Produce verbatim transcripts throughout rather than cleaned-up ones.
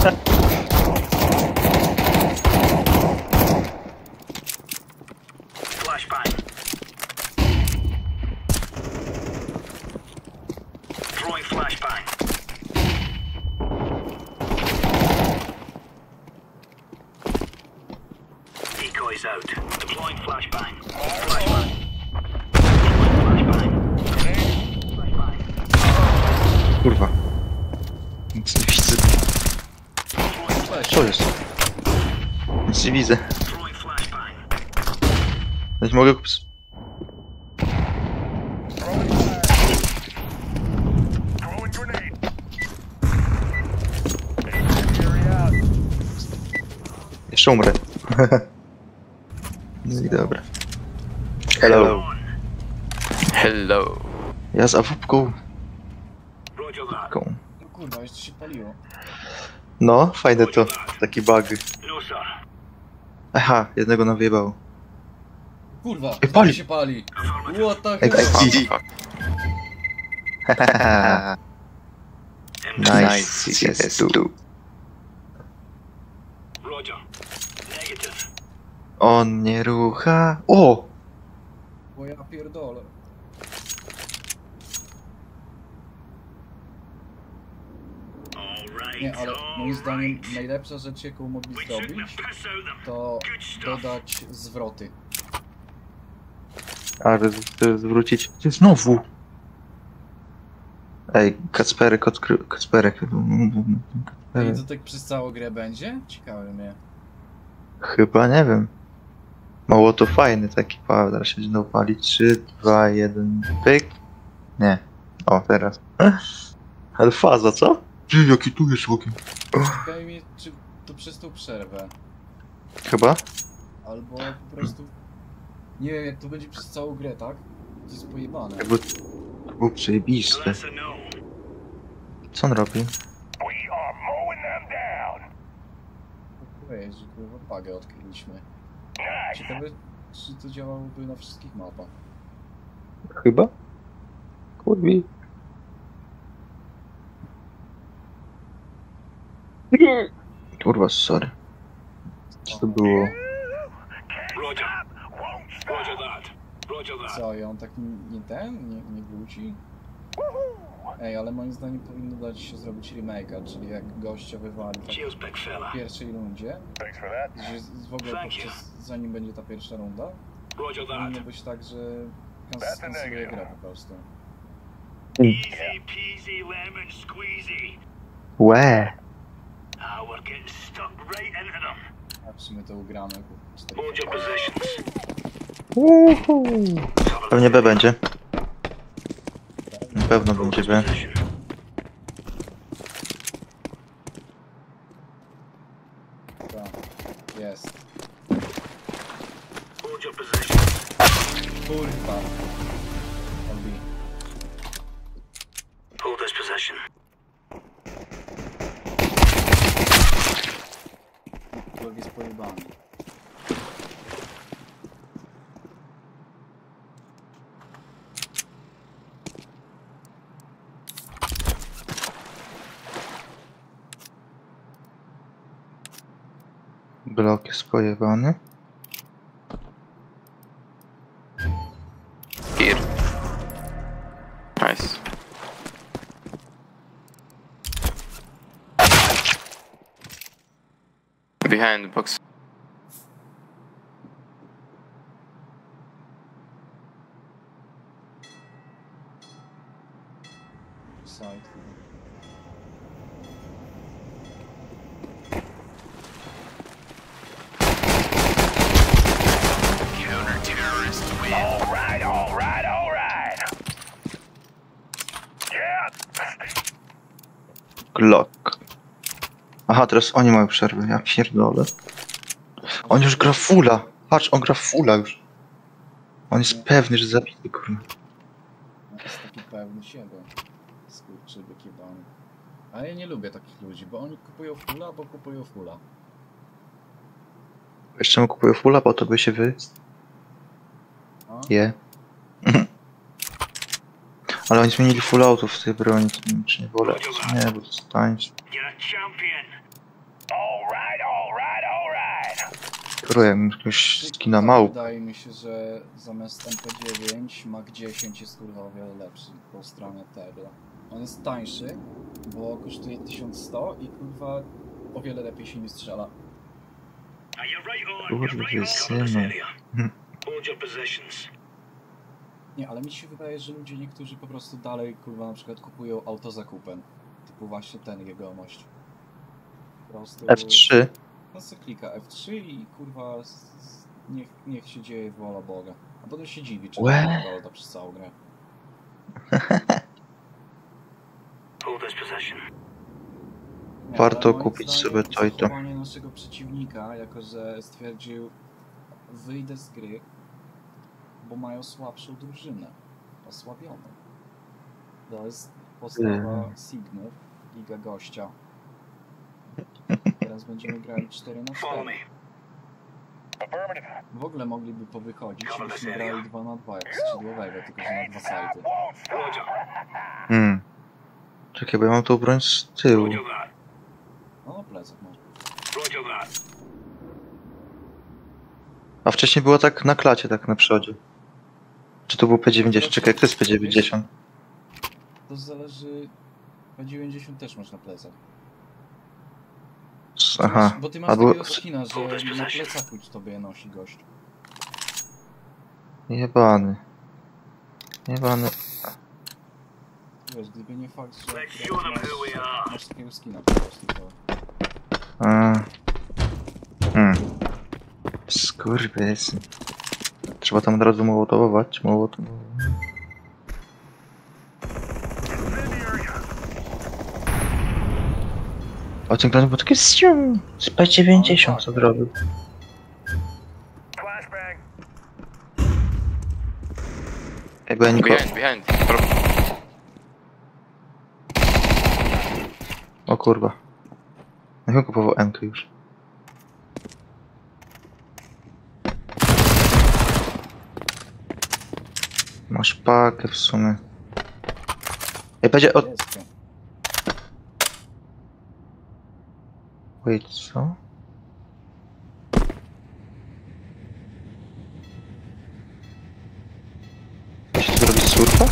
Flashbang. Throwing flashbang. Decoys out. Deploying flashbang. Flashbang. Flashbang. Flashbang. Kurwa. Nic nie widzę. Co jest? Nic nie widzę. Throwing flashbang. Nie mogę kupić. Jeszcze umrę. No i dobra. Hello. Hello. Ja z awupką. Roger that. No kurwa, jeszcze się paliło. No, fajne to. Taki bug. No sir. Aha, jednego nam wyjebało. Kurwa, Ej, pali. się pali. What the Ej, hell? ej, Fuck. Nice, C S two. Roger. Negative. On nie rucha. O! Bo ja pierdolę. All right. Nie, ale moim zdaniem najlepsza rzecz, jaką mogli We shouldn't zrobić, have pissed out them. to Good stuff. dodać zwroty. Ale chcę zwrócić. Gdzie znowu? Ej, Kacperek odkrył. Kacperek. I to tak przez całą grę będzie? Ciekawe mnie. Chyba nie wiem. Mało to fajny taki Paweł. Teraz się znowu pali. trzy, dwa, jeden, pyk. Nie. O, teraz. Ale faza, co? Ty, jaki tu jest ogień. Ciekawe mnie, czy to przez tą przerwę, Chyba? albo po prostu... Nie wiem, jak to będzie przez całą grę, tak? To jest pojebane. Jakby to był przejebisty. That's a no. Co on robi? Ej, że kurwa pagę odkryliśmy. Ciekawe, czy to działałoby na wszystkich mapach. Chyba? Kurwi. Kurwa, sorry. Co to było? Roger. Roger that. Roger that. Co, i on tak nie, nie ten? Nie, nie wróci? Ej, ale moim zdaniem powinno dać się zrobić remake'a, czyli jak gościa wywali tak Cheers, big fella. w pierwszej rundzie, że z- w ogóle podczas, zanim będzie ta pierwsza runda, Roger powinno that. być tak, że kans- skanceluje grę po prostu. Easy peasy lemon squeezy. Łe. Ah, we're getting stuck right into them. A w sumie to ugramy po cztery. Hold your positions. Uhu. Pewnie B będzie. Na pewno będzie B. Position. Tak, jest. Hold your position. Kurwa. Albi. Hold this position. Kurwa jest pojebany. Blok jest pojebany. Here. Nice. Behind the box. Side. Alright, alright, alright. Yeah. Glock. Aha, teraz oni mają przerwę. Ja pierdolę. On już gra fulla. Patrz, on gra fulla już. On jest pewny, że zabity, kurwa. Jest taki pewny siebie. Skurczybyk jebany. Ale ja nie lubię takich ludzi, bo oni kupują fulla, bo kupują fulla. Jeszcze mu kupuję fulla, po to by się wy... A? Je. Ale oni zmienili full auto w tej broni, czy nie wolę. Nie, bo to jest tańsze. You're a champion. Alright, alright, alright. Kurde, jakbym jakiegoś skina Tak, małp. Wydaje mi się, że zamiast M P dziewięć Mac dziesięć jest kurwa o wiele lepszy po stronie tego. On jest tańszy, bo kosztuje tysiąc sto i kurwa o wiele lepiej się nie strzela. Are you right on? You're Kurde, right on. Cover this synu. area. Hmm. Hold your positions. Nie, ale mi się wydaje, że ludzie niektórzy po prostu dalej kurwa na przykład kupują auto zakupem. Typu właśnie ten jegomość. Po prostu... F trzy. No se klika F trzy i kurwa s- s- niech, niech się dzieje wola Boga. A potem się dziwi, czy Łe. to Golda przez całą grę. Hold this position. Nie, Warto ale moim kupić zdaniem sobie to i to. zachowanie naszego przeciwnika, jako że stwierdził wyjdę z gry, bo mają słabszą drużynę. Osłabioną. To jest postawa Mm. Sigmy, Liga Gościa. Teraz będziemy grali cztery na Follow me. cztery. Affirmative. W ogóle mogliby powychodzić, Cover żebyśmy this area. grali dwa na dwa jak skrzydłowego, tylko że na dwa sajty. Won't stop. Roger. Hmm. Czekaj, bo ja mam tą broń z tyłu. Roger that. No na plecach może. Roger that. A wcześniej było tak na klacie, tak na przodzie. Czy to był P dziewięćdziesiąt? Czekaj, jak to jest P dziewięćdziesiąt? To zależy... P dziewięćdziesiąt też masz na plecach. Ty Aha. masz, bo ty masz Albo- takiego skina, że na plecaku tobie nosi gość. Jebany. Jebany. Wiesz, gdyby nie fakt, że Let's akurat show them masz, who we are. masz takiego skina po prostu, to... A. Hmm. Skurwysyn. Trzeba tam od razu mołotowować. Mołotowować. O ten plan był taki ssiu, z P dziewięćdziesiąt co zrobił. Flashbang. Ej, bo ja nikogo... Behind, behind. Drop. O kurwa. Ja chyba kupował M K już. Masz pakę w sumie. Ej, będzie od... Jest to. Wait, co? Chcesz zrobić surfa?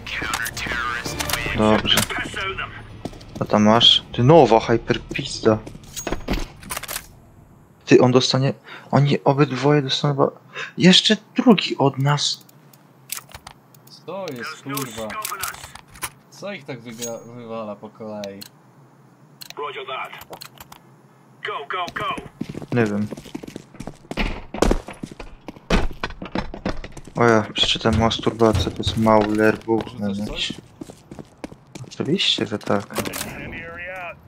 Dobrze. Pass out them. Co tam masz? Ty nowa hyperpizda. Ty, on dostanie... Oni obydwoje dostaną... chyba- Jeszcze drugi od nas. Co jest, There's no kurwa? stopping us. Co ich tak wygra wywala po kolei? Roger that. Go, go, go. Nie wiem. O ja, przeczytam masturbacja, to jest Mauler Buchner Rzucasz jakiś. coś? Oczywiście, że tak. Incendiary out.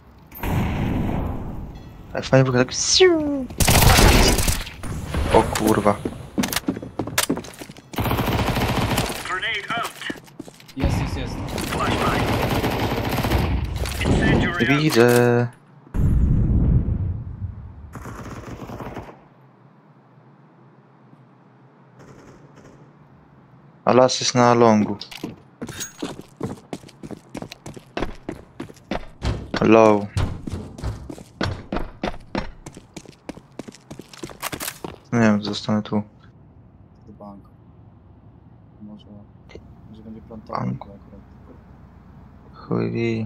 Ale fajnie wygląda tak... siu. O kurwa. Grenade out. Jest, jest, jest. Flashbang. Incendiary out. Widzę. A las jest na longu. Low. Nie wiem, zostanę tu. Do banku. Może... Może będzie plantował Banku. to akurat. Chuj wie.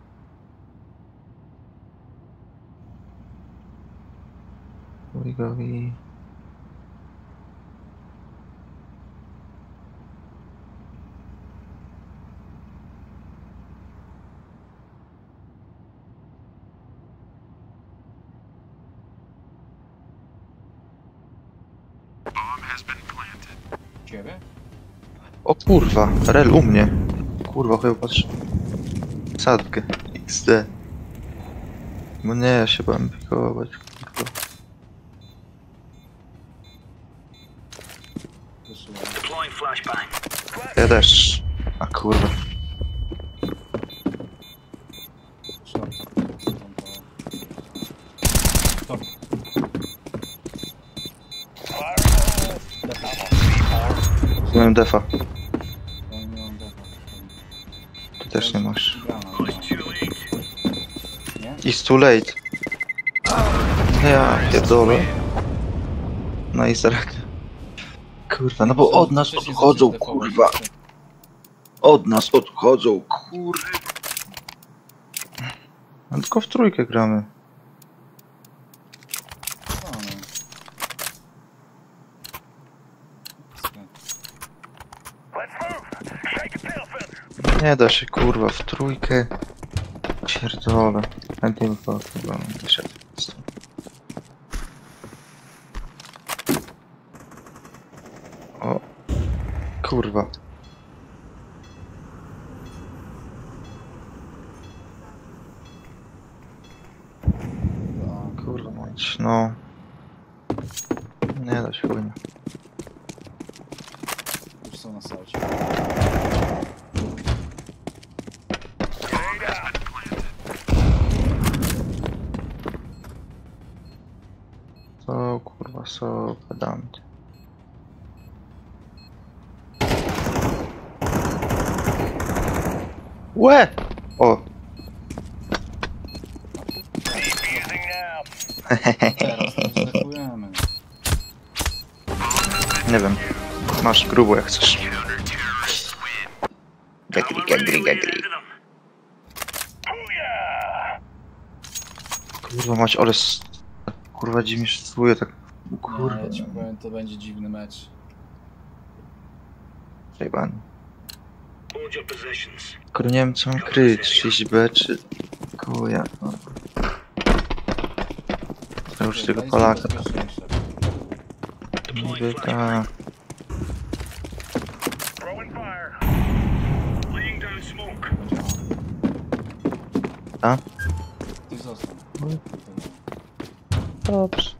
Chuj go wie. Ciebie? O kurwa, rel u mnie. Kurwa, chyba patrz. Sadkę. X D. No nie, ja się bałem pikować, kurwa. Wyszyłem. Deploying flashbang. Ja też. A kurwa. Short. Stop. Miałem defa. Ja nie mam defa. Ty też nie masz. Grana, Oh, it's too late. nie? It's too late. Ja pierdolę. No i zaraz. Kurwa, no bo od nas Wcześniej odchodzą, zacząć defować kurwa. jeszcze. Od nas odchodzą, kurwa. No tylko w trójkę gramy. A, no. Let's move. Shake a tail feather. Nie da się, kurwa, w trójkę. Pierdolę. Chętnie by chyba wyszedł. O. Kurwa. A, Kurwa mać, no. Nie da się chujnia. już są na salcie. Grenade out. Co kurwa, co pedant. Łe! O! Defusing now. Teraz to zdefujemy. Nie wiem. Masz grubo jak chcesz. Gagri, We're gagri, ready to gagri. into them. Booyah! Kurwa mać, ale s... Kurwa dziwnie sztuje tak... Kurwa. Nie, ja ci powiem, to będzie dziwny mecz. Przejebany. Hold your positions. Kurwa nie wiem co mam kryć, sześć B czy... Kuja, no. To już tego Daj Polaka. sobie bezpieczniejsze. Niby ta... Throwing fire. Laying down smoke. A? Ty zostań. Dobrze.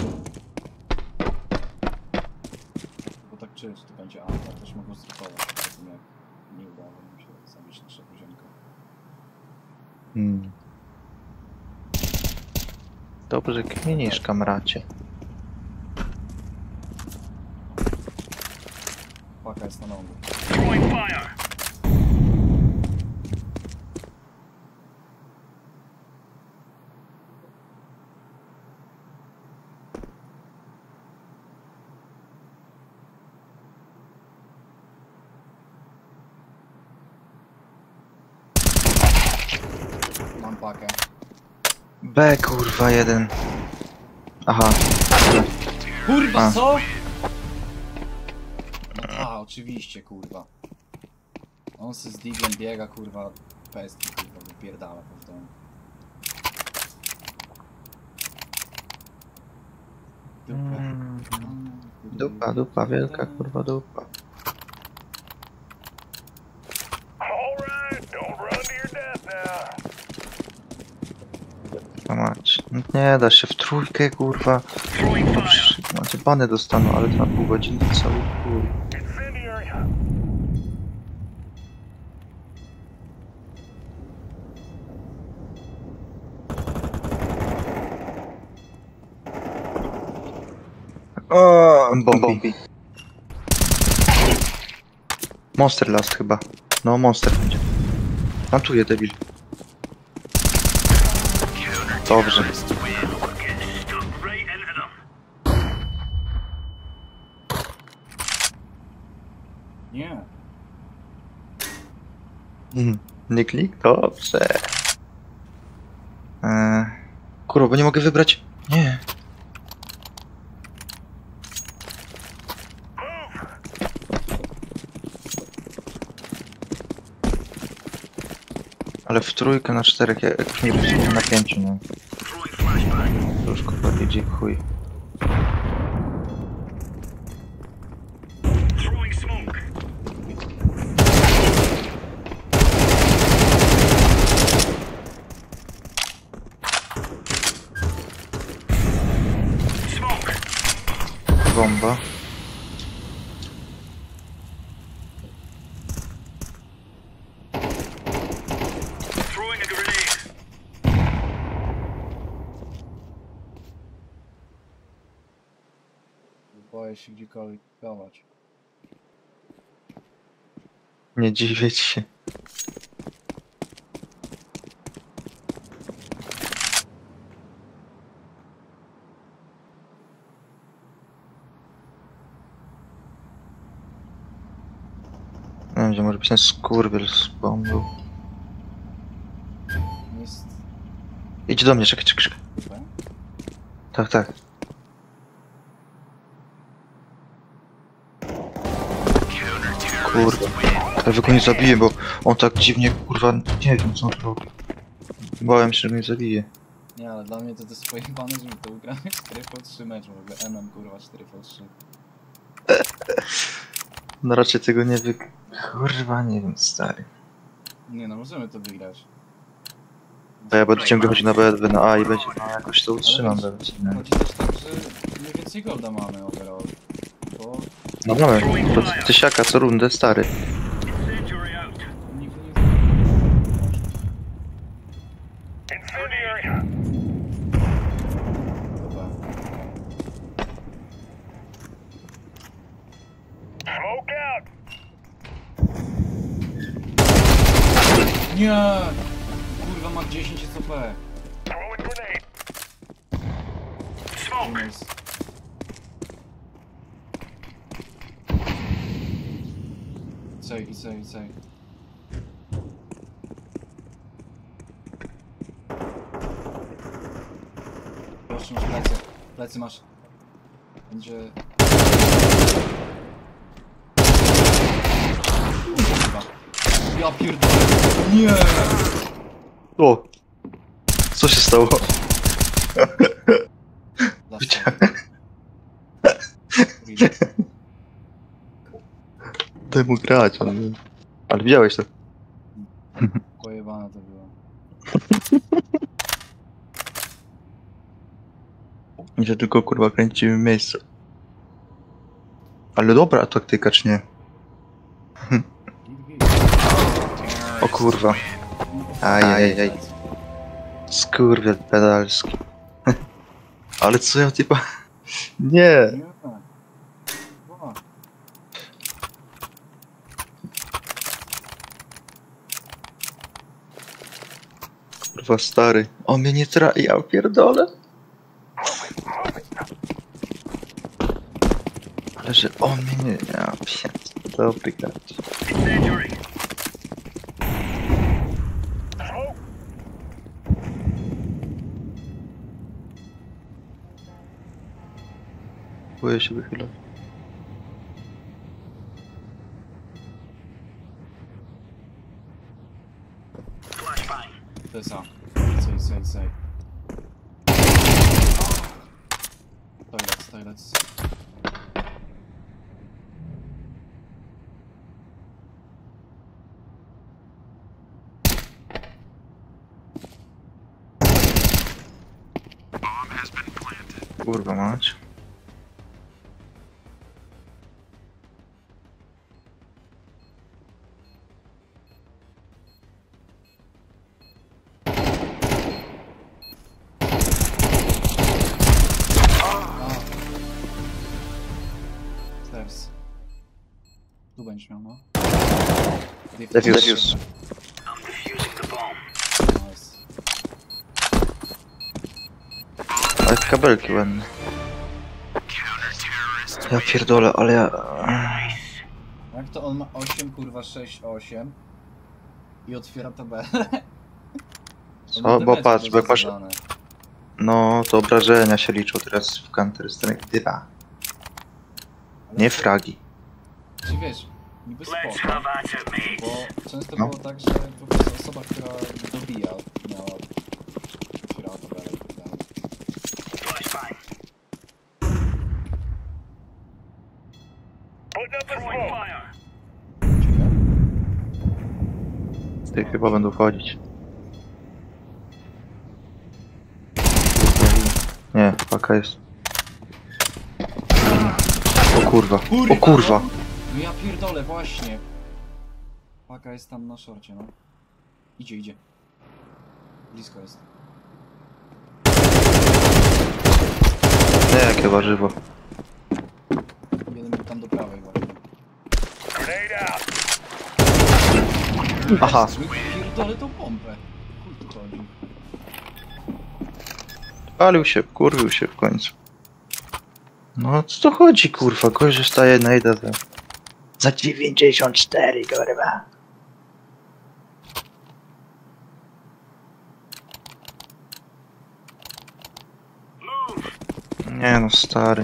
Bo tak czy to będzie A, ja też mogą zrykować, po tym jak nie udało mi się zabić naszego ziomka. Hmm. Dobrze kminisz, kamracie. Paka jest na lądu. Throwing fire. Mam pakę. B kurwa jeden. Aha. Kurwa, A. co? A, oczywiście, kurwa. On se z diglem biega, kurwa, pestki, kurwa, wypierdala po domu. Dupę. Mm. Dupa, dupa, wielka kurwa dupa. Alright, don't run to your death now. A mać. No nie da się w trójkę kurwa. Throwing fire. Macie bany dostaną, ale to na pół godziny cały chuj. Incendiary. O, bombi. Monster last chyba. No monster będzie. Plantuje debil. Dobrze. Get stuck right into them. Nie. Mhm. Nie klik? Dobrze. Eee, kurwa, bo nie mogę wybrać. Nie. Ale w trójkę na czterech, jak już nie wiem, na pięciu, no. Throwing flashbang. To już kurwa idzie chuj. Throwing smoke. Smoke. Bomba. Throwing a grenade. Boję się gdziekolwiek dawać. Nie dziwię ci się. wiem, gdzie może być ten skurwiel z bombą. Jest... Idź do mnie, czekaj, czekaj, czekaj. Chyba? Tak, tak. Kurwa. Ja go nie zabiję, bo on tak dziwnie, kurwa, nie wiem co on robi. Bałem się, że mnie zabije. Nie, ale dla mnie to jest pojebane, żeby to ugrać cztery po trzy mecz w ogóle. M M kurwa cztery po trzy. No raczej tego nie wy... Kurwa, nie wiem, stary. Nie no, możemy to wygrać. To ja będę ciągle chodzić na B dwa, na A i będzie, no jakoś to utrzymam. Ale będzie, wiesz, nie? chodzi też tak, że mniej więcej golda mamy overall. Bo No mamy, to tysiaka co rundę, stary. Incendiary out. nikt nie... Incendiary. Dobra. Smoke out. Nie! Kurwa ma dziesięć C P. Throwing grenade. Smoke. Nice. Cej, i cej, i cej. Proszę, masz plecy. Plecy masz. Będzie... Kurwa. Ja pierdolę. Nie! O! Co się stało? Dla Widziałem. siebie. Daj mu grać, ale... Ale widziałeś to. Pojebane to było. I że tylko kurwa kręcimy miejsce. Ale dobra taktyka, czy nie? O kurwa. Ajajaj. Skurwiel pedalski. Ale co ja typa... Nie! Nie. O, Kurwa stary. On mnie nie tra... Ja pierdolę. Ale że on mnie nie... Ja pierd... Dobry gracz. Incendiary. Smoke. Boję się wychylać. Flashbang. to jest A. Cej, cej, cej. Toilet, toilet. Kurwa mać. Stairs. Tu będziesz miał, no. Defuse. I'm defusing the bomb. Nice. Ale kabelki ładne. Ja pierdolę, ale ja... Jak to on ma osiem, kurwa sześć, osiem i otwiera tabelę? Co? Bo patrz, bo jak masz... No, to obrażenia się liczą teraz w Counter Strike dwa. Nie fragi. Czy wiesz, niby Let's spoko, have at it, mate. bo często No. było tak, że po prostu osoba, która dobija, miała otwierała tabelę i tak dalej. Flashbang. Putting up a smoke. Fire. Ty chyba będą wchodzić. Nie, paka jest. O kurwa, o kurwa. No ja pierdolę, właśnie. Paka jest tam na szorcie, no. Idzie, idzie. Blisko jest. Nie, jakie warzywo. Jeden był tam do prawej właśnie. Grenade out. Aha. Pierdolę tą pompę. Chuj tu chodzi. Palił się, kurwił się w końcu. No co to chodzi kurwa, gość staje na jeden. Za dziewięćdziesiąt cztery, kurwa. Nie no, stary.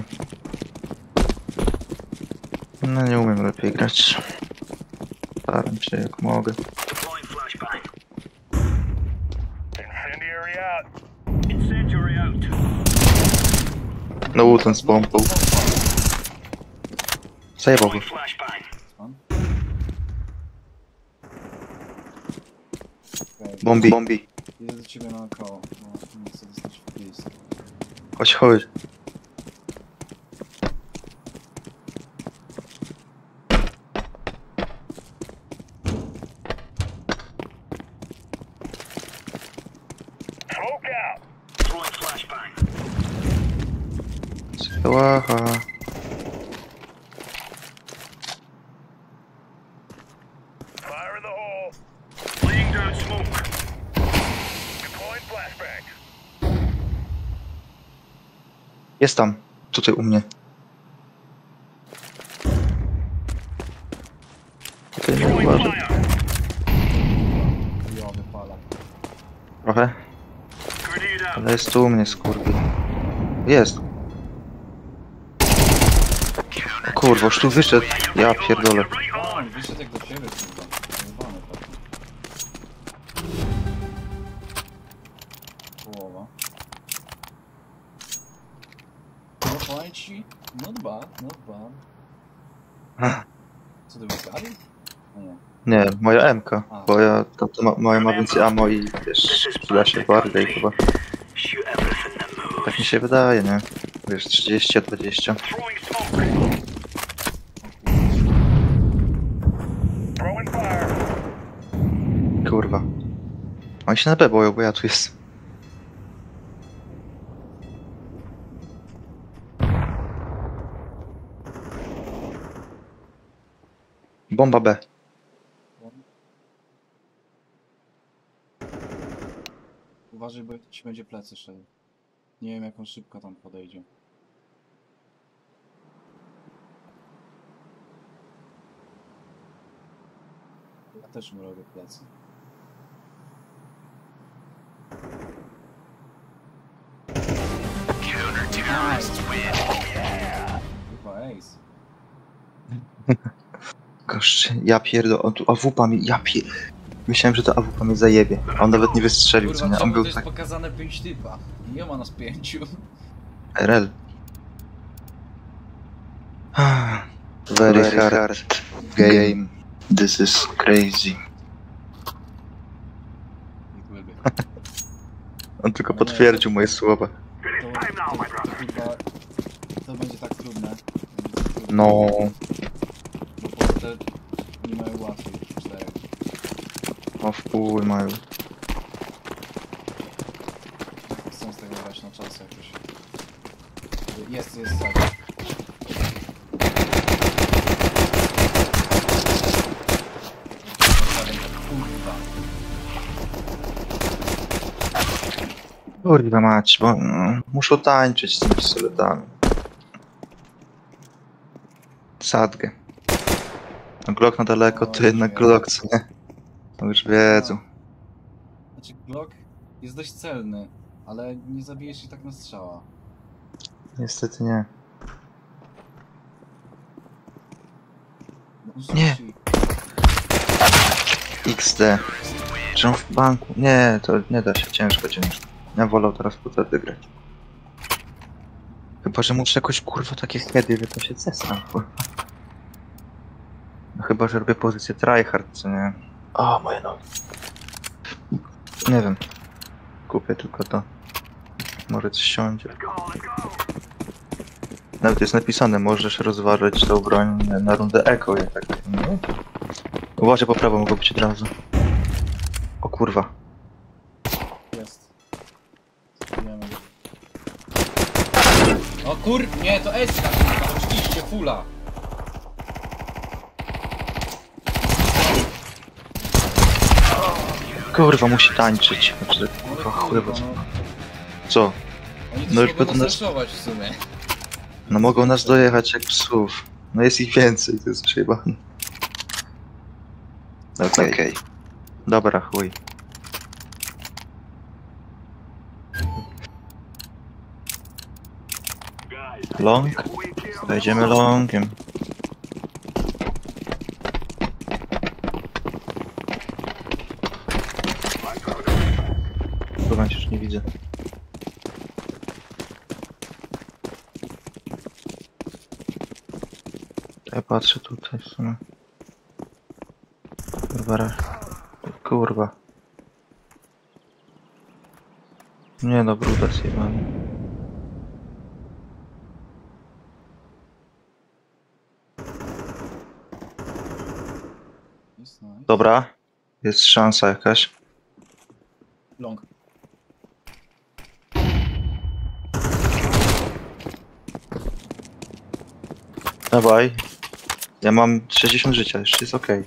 No nie umiem lepiej grać. Staram się jak mogę. Deploying flashbang. Incendiary out. Incendiary out. No ten z pompą. Zajebał go. Flashbang. Okej, Bombi. Bombi. idę do ciebie naokoło, bo nie chcę dostać w blisko. Chodź, chodź. Smoke out. Throwing flashbang. Łaha. Fire in the hole. Laying down smoke. Deploying flashbang. Jest tam. Tutaj u mnie. Tutaj nie Throwing uważaj. fire. Jo, wypala. Trochę. Grenade out. Ale jest tu u mnie, skurwy. Jest. O kurwa, już tu wyszedł. Ja pierdolę. Right A, on. wyszedł jak do ciebie, kurwa. Zajebany pewnie. Połowa. No powiem ci, not bad, not bad. Co ty wygrali? No nie. Nie, moja M K. Bo ja, to, to ma, moja ma więcej ammo i wiesz, przyda się bardziej chyba. Shoot everything that moves. Tak mi się wydaje, nie? Wiesz, trzydzieści dwadzieścia. Throwing smoke. Throwing fire. Kurwa. Oni się na B boją, bo ja tu jest. Bomba B. Uważaj, bo ci będzie plecy szedł. Nie wiem, jak on szybko tam podejdzie. Ja też mu robię plecy. Chyba ace. Gość, ja pierdolę, on tu A W P mi, ja pier... Myślałem, że to A W P mnie zajebie, a on nawet nie wystrzelił, co Kurwa, nie? On czemu był to jest tak... pokazane pięć typa? Nie ma nas pięciu. R L. Very hard game. This is crazy. On tylko potwierdził moje słowa. To, to, to, chyba, to będzie tak trudne. No, Bo te nie mają łatwiej czterech. no w pół mają. Chcę z tego grać na czas jakoś. Jest, jest tak. Kurwa. Kurwa mać, bo mm, muszą tańczyć z tymi pistoletami. Sadgę. No Glock na daleko, to jednak Glock, co nie? No już wiedzą. Znaczy Glock jest dość celny, ale nie zabijesz się tak na strzała. Niestety nie. No, Nie. rzuci. X D. Czy on w banku? Nie, to nie da się, ciężko, ciężko. Ja wolał teraz po wtedy grać. Chyba, że muszę jakoś kurwa takie heady, że to się zesram, kurwa. No chyba, że robię pozycję tryhard, co nie? O, moje nogi. Nie wiem. Kupię tylko to. Może coś siądzie. Nawet jest napisane, możesz rozważyć tą broń na rundę eko, ja tak nie? Uważaj, po prawo mogło być od razu. O kurwa. Jest. Wiemy. O kur... Nie, to S K, kurwa, oczywiście, fula. Kurwa, musi tańczyć. Znaczy, Ale kurwa, kurwa, chujowo. no. Co? Oni No no już już mogą będą nas- nas w sumie. No mogą nas dojechać jak psów. No jest ich więcej, to jest przejebane. Okej. Okej. Dobra, chuj. Long? Wejdziemy longiem. Chyba już nie widzę. Ja patrzę tutaj w sumie. Kurwa. Kurwa. Nie no, bruda zjebany. Jest nice. Dobra. Jest szansa jakaś. Long. Dawaj. Ja mam sześćdziesiąt życia, jeszcze jest okej.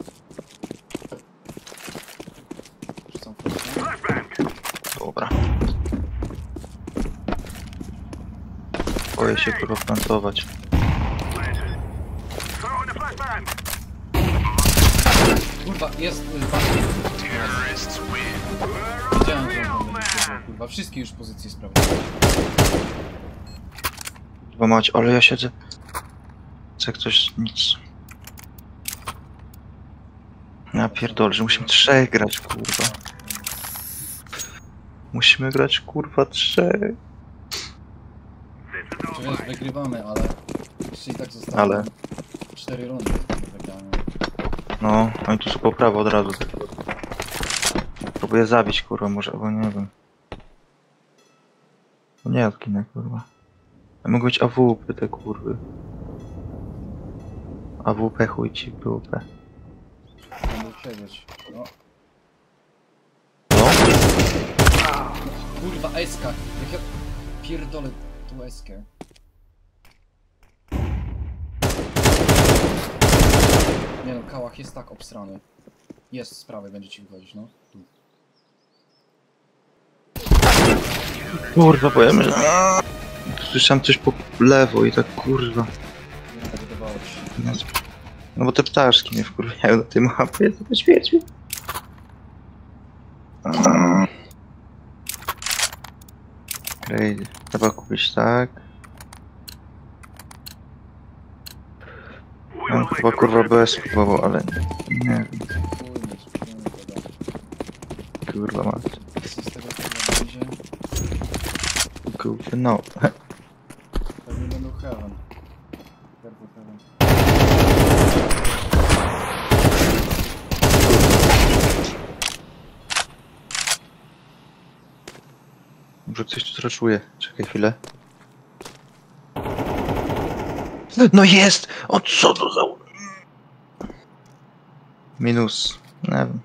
Rzucam flasha. Flashbang. Dobra. Boję się kurwa plantować. Planted. Throwing a flashbang. Kurwa, jest... y, Bardziej. Wiedziałem, że on będzie chciał, kurwa. Wszystkie już pozycje sprawdziłem. Chyba mać, ale ja siedzę. Co jak coś nic. Ja pierdolę, że musimy trzech grać, kurwa. Musimy grać kurwa trzech. Czy wiesz, wygrywamy, ale... Jeszcze i tak zostało... Ale- Cztery rundy do wygrania. No, oni tu są po prawo od razu. Próbuję zabić kurwa może, bo nie wiem. No nie odginę kurwa. Ja mogą być A W P te kurwy. A W P chuj ci w dupę. Będę przebiec. No. No? Kurwa, eska. Jak ja pierdolę tu eskę. Nie no, kałach jest tak obsrany. Jest z prawej, będzie ci wychodzić, no. Tu. Kurwa, powiem, że... Słyszałem coś po lewo i tak kurwa. Nie wydawało ci się. No bo te ptaszki mnie wkurwiają na tej mapie, to świeci. Crazy. Trzeba kupić tak. No, chyba kurwa B S spróbował, ale nie wiem. Chuj, nie spróbujmy tego. Kurwa mać. Co z tego kurwa będzie? Kurwa no. Pewnie będą heaven. Careful heaven. Może coś tu zraczuje. Czekaj chwilę. No jest! O co to za... Minus. Nie wiem.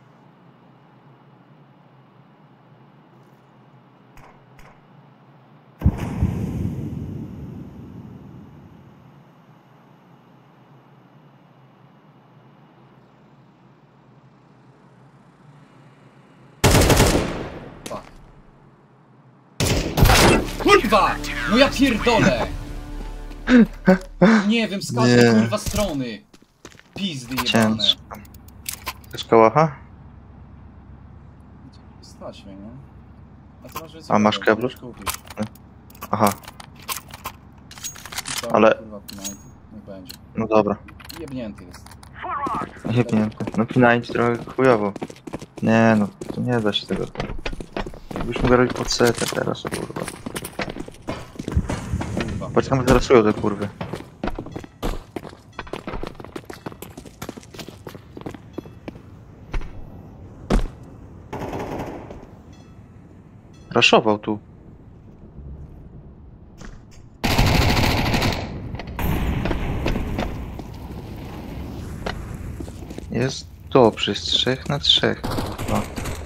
Fuck. Kurwa! No ja pierdolę! Nie wiem, z każdej Nie. kurwa strony! Pizdy jebane. Ciężko. Chcesz kałacha? Stać mnie, nie? A ty masz więcej A masz tego, keblu? możesz kupić. Aha, I to, Ale- Kurwa, pinajty. Niech będzie. no dobra. Jebnięty jest. Full rock. Nie wiem, no pinajcie trochę chujowo. Nie no, to nie da się tego. Byśmy grali pod setę teraz, kurwa. Kurwa. Patrz tam zarasują te kurwy. Raszował tu. Jest dobrze, jest trzech na trzech. Kurwa.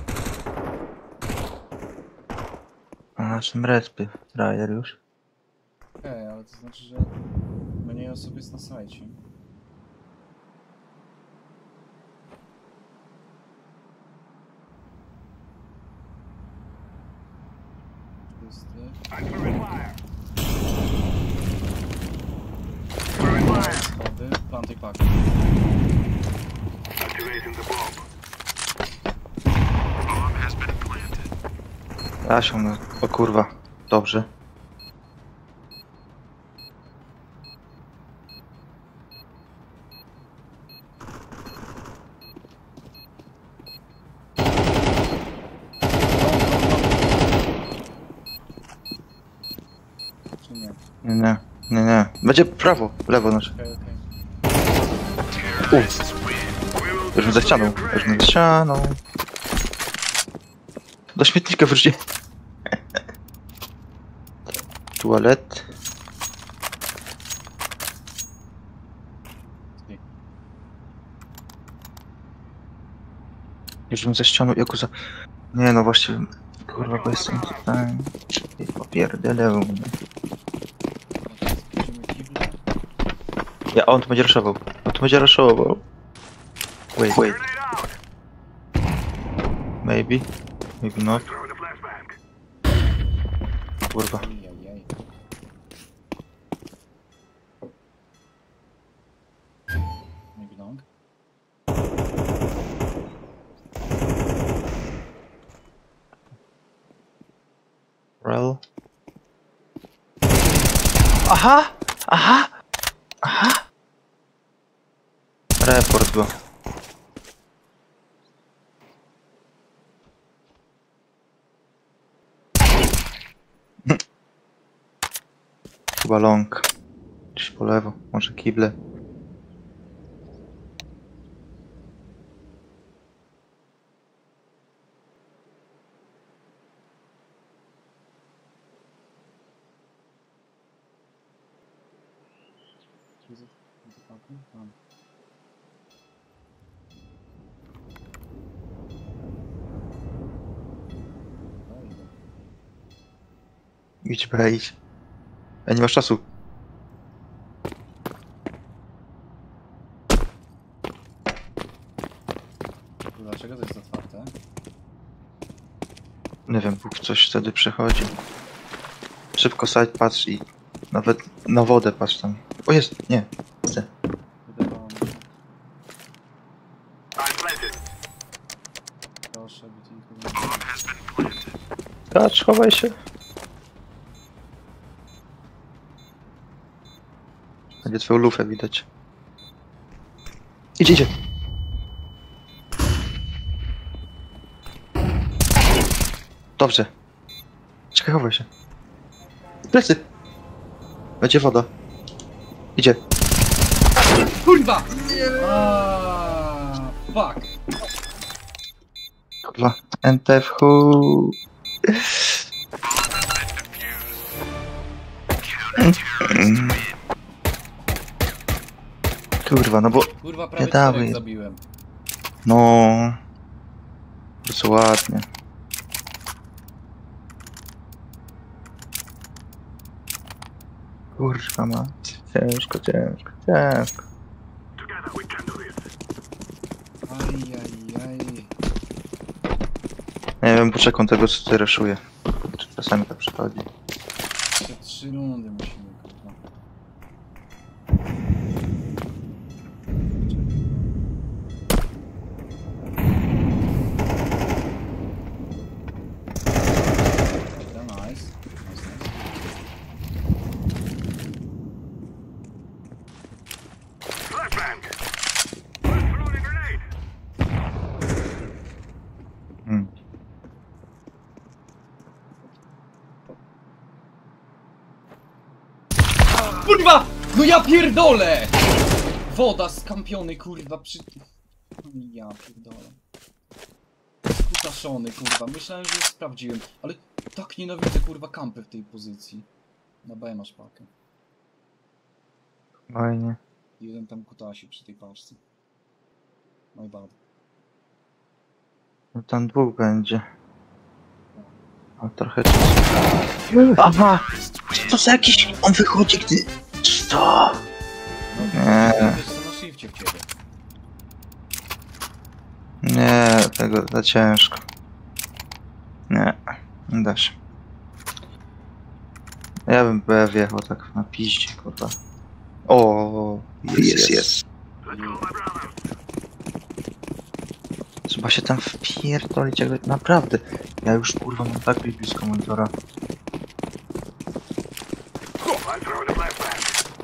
A na czym respy? Trajer już. Okej, ale to znaczy, że mniej osób jest na sajcie. Pusty. I'm throwing fire. Throwing fire. Schody. plan tej paki. Ja się, no, o kurwa, dobrze. Czy nie? Nie, nie, nie, nie. Będzie prawo, lewo nasze. Okej, okej. Już mi za ścianą, już mi za ścianą. Do śmietnika wróci. Tualet. Już mi za ścianą, jak go za... Nie no właśnie, kurwa, bo jestem tutaj. Popierdelę. Będziemy kible. Ja, on tu będzie raszował. On tu będzie raszował. Wait, wait. Maybe. Maybe not. Kurwa. Ajajaj. Maybe long. Rel. Aha! Aha! Aha! Report go. Chyba long. Gdzieś po lewo, może kible. Is it, is it fucking fun? Idź, bre, idź. Ja nie masz czasu. Dlaczego to jest otwarte? Nie wiem, Bóg coś wtedy przechodzi. Szybko side patrz i nawet na wodę patrz tam. O jest, nie, chcę. Wydawało mi się. Proszę, by tylko... Kacz, chowaj się. Będzie twoją lufę widać. Idzie, idzie. Dobrze. Czekaj, chowaj się. Plecy. Będzie woda. Idzie. Kurwa! Aaaa, fuck! Kurwa. N T F hu. Kurwa, no bo... Kurwa, prawie Nie dawaj. czterech zabiłem. No... Bardzo ładnie. Kurwa mać. Ciężko, ciężko, ciężko. Ajajaj. Nie wiem, poczekam tego, co ty reszuje. Czy czasami tak przychodzi. Jeszcze trzy rundy musimy, kurwa. To nice. Nice, nice. Hmm. Kurwa! No ja pierdolę! Woda skampiony, kurwa, przy... Ja pierdolę. Skutaszony, kurwa. Myślałem, że już sprawdziłem, ale tak nienawidzę, kurwa, kampy w tej pozycji. Na B masz pakę. Fajnie. Jeden tam kutasi przy tej paczce. My bad. No tam dwóch będzie. A trochę czasu. Aha! Co to za jakiś... On wychodzi, gdy... Co? No, Nie. wiesz co na shifcie w ciebie. Nie, tego za ciężko. Nie, nie da się. Ja bym B wjechał tak na piździe, kurwa. O, jest, jest. I Trzeba się tam wpierdolić, jakby naprawdę. Ja już kurwa mam tak blisko monitora. I'm throwing a flashbang.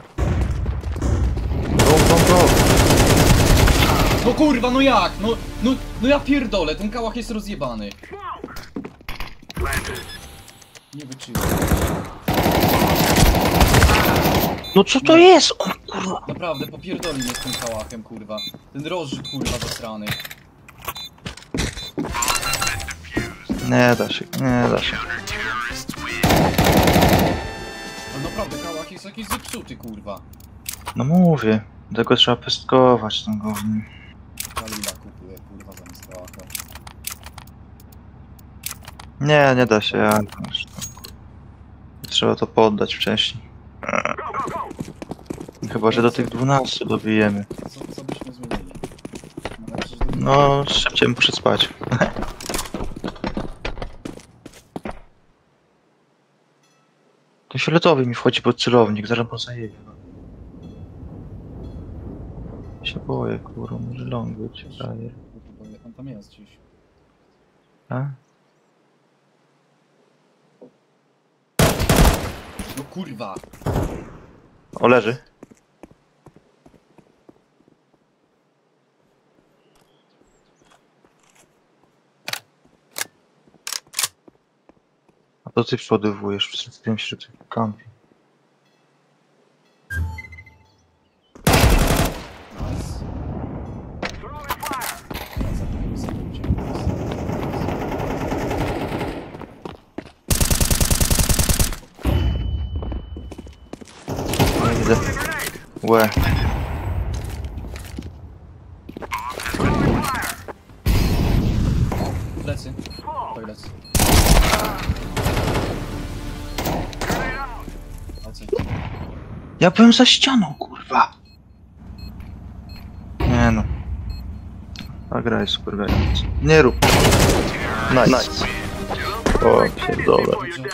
Go, go, go! No kurwa, no jak? No, no, no ja pierdolę, ten kałach jest rozjebany. Planted. Nie wyczyłem. No co to jest? O kurwa! Naprawdę, popierdoli mnie z tym kałachem, kurwa. Ten roży, kurwa, zasrany. Nie da się, nie da się. No naprawdę, kałach jest jakiś zepsuty, kurwa. No mówię, tego trzeba pestkować tą gównem. Kalila kupuje, kurwa, zamiast kałacha. Nie, nie da się, ja... Trzeba to poddać wcześniej. Go, go, go. Chyba, że do tych dwunastu dobijemy. Co, co byśmy zmienili? No, przecież do- No, szybciej muszę spać. To fioletowy mi wchodzi pod celownik, zaraz go zajebie. Się boję, kurwa, może long być, frajer. On tam jest gdzieś. A? No kurwa! O, leży. A to ty przodywujesz, przedstawiłem się, że ty kampi. Nice. Throwing fire. Ja za tym sobie Nie widzę. Grenade. Łe. Throwing fire. Plecy. Smoke. Toilet. Grenade out. A co? Ja byłem za ścianą, kurwa! Nie no. A gra jest skurwiająca. Nie rób. Nice. nice. O, pierdolę. Before you die.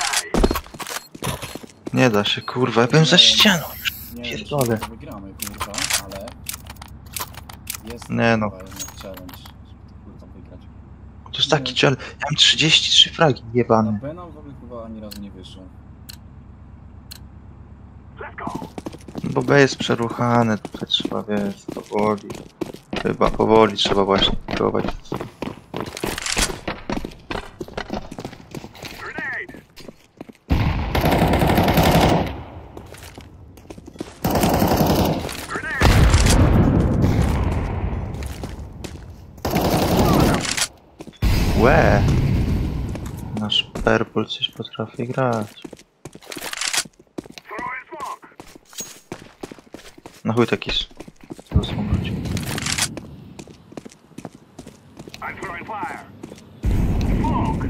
Nie da się, kurwa, ja byłem za ścianą. Nie wiem, Pierdolę. czy to wygramy, kurwa, ale... Jest Nie no. kurwa, jednak challenge, żeby kurwa wygrać. To jest taki cel. Ja mam trzydzieści trzy fragi, Na jebany. B nam w ogóle chyba ani razu nie wyszło. Let's go. Bo B jest przeruchane, tutaj trzeba, wiesz, powoli. Chyba powoli trzeba właśnie próbować. Grenade. Łe! Nasz Purple coś potrafi grać. Throwing smoke. Na chuj taki s- co zasłonić. I'm throwing fire. Smoke.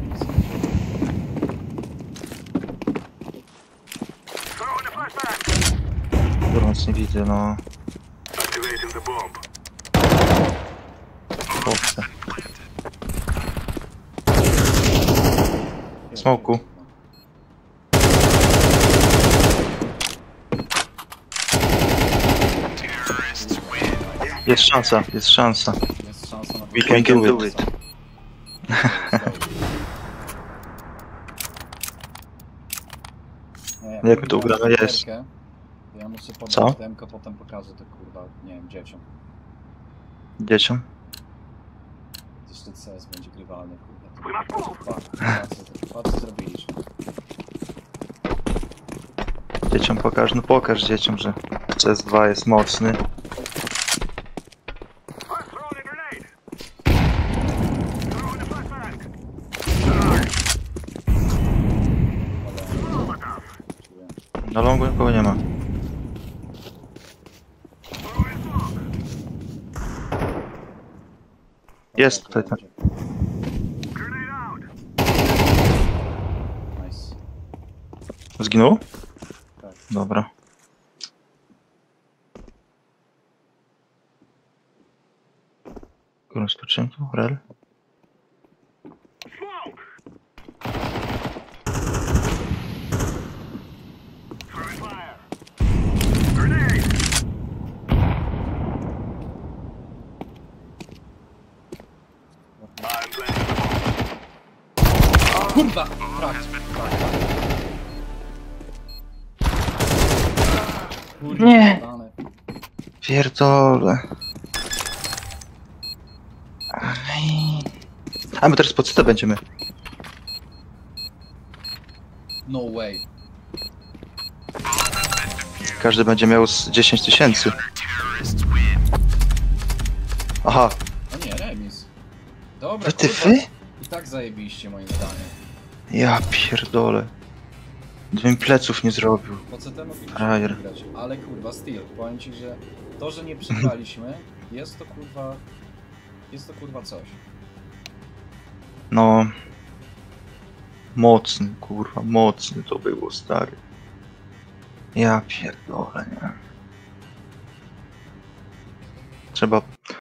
Throwing a flashbang. Kurwa, nic nie widzę, no. Activating the bomb. Chłopce. Smoku. Jest szansa, jest szansa. Jest szansa na We can do it. Nie, Jak my to ugramy, jest. To ja muszę podać Co? demko, potem pokażę to kurwa, nie wiem, dzieciom. Dzieciom? Jeszcze C S będzie grywalny, kurwa. To patrz, patrz, patrz co zrobiliśmy. Dzieciom pokaż, no pokaż dzieciom, że C S dwa jest mocny. I'm throwing a grenade. Throwing a flashbang. Molotov. Czuję. Na longu nikogo nie ma. Throwing smoke. Jest tutaj ten. Grenade out. Nice. Zginął? Tak. Dobra. Którym spoczynku? Rel? Smoke. Throwing fire. Grenade. Kurwa! Frakt! Frakt! Kurwa, Nie. dane. Pierdolę. Aj. A my teraz po C T będziemy. No way. Każdy będzie miał z dziesięć tysięcy. Aha, O nie, remis. Dobra, wy ty kurwa. wy? I tak zajebiście moim zdaniem. Ja pierdolę. Gdybym pleców nie zrobił. Po C T mogliśmy Frajer. wygrać, ale kurwa, still. Powiem ci, że to, że nie przegraliśmy, jest to kurwa... Jest to kurwa coś. No. Mocny, kurwa, mocny to było, stary. Ja pierdolę, nie. Trzeba